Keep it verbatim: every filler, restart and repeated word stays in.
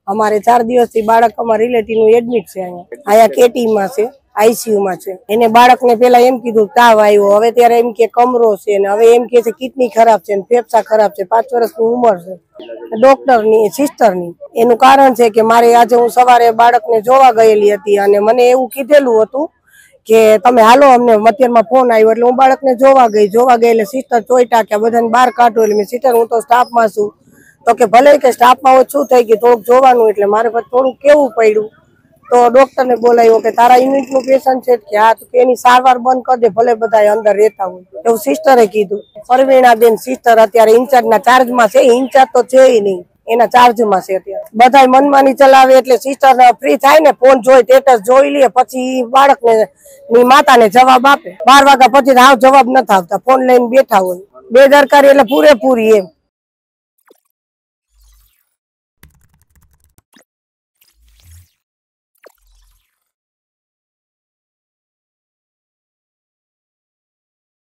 અમારે ચાર દિવસથી બાળક અમારા રિલેટિવનું એડમિટ છે અહીંયા અહીંયા કેટીમાં છે આઈસીયુમાં છે એને બાળકને પેલા એમ કીધું તાવ આવ્યો હવે ત્યારે એમ કે કમરો છે ને હવે એમ કે છે કિડની ખરાબ છે ને ફેફસા ખરાબ છે પાંચ વર્ષની ઉંમર છે ડોક્ટરની સિસ્ટરની એનું કારણ છે કે મારે આજે હું સવારે બાળકને જોવા ગયેલી હતી અને મને એવું કીધેલું હતું કે તમે હાલો અમને અત્યારમાં ફોન આવ્યો એટલે હું બાળકને જોવા ગઈ જોવા ગઈ એટલે સિસ્ટર ચોઈટા કે બધાને બહાર કાઢો એટલે મેં સિસ્ટર હું તો સ્ટાફમાં છું તો કે ભલે કે સ્ટાફમાં હોય શું થઈ ગયું થોડુંક જોવાનું એટલે મારે પછી થોડુંક કેવું પડ્યું તો ડોક્ટરને બોલાવ્યો કે તારા યુનિટનું પેશન્ટ છે કે હા તો એની સારવાર બંધ કરી દે ભલે બધા અંદર રહેતા હોય એવું સિસ્ટરે કીધું પરવીણાબેન સિસ્ટર અત્યારે ઇન્ચાર્જના ચાર્જમાં છે ઇન્ચાર્જ તો છે નહીં એના ચાર્જમાં છે અત્યારે બધા મનમાની ચલાવે એટલે સિસ્ટર ફ્રી થાય ને ફોન જોઈ સ્ટેટસ જોઈ લે પછી બાળકને ની માતાને જવાબ આપે બાર વાગ્યા પછી હાવ જવાબ નથી આવતા ફોન લઈને બેઠા હોય બેદરકારી એટલે પૂરેપૂરી એમ